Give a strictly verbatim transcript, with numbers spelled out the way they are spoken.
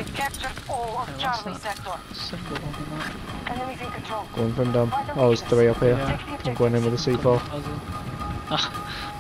Captured all of Hey, what's Charlie that sector. symbol on the map? Enemies in control. Going from down. Oh, there's three up here. Yeah. I'm going in with a C four. Ah,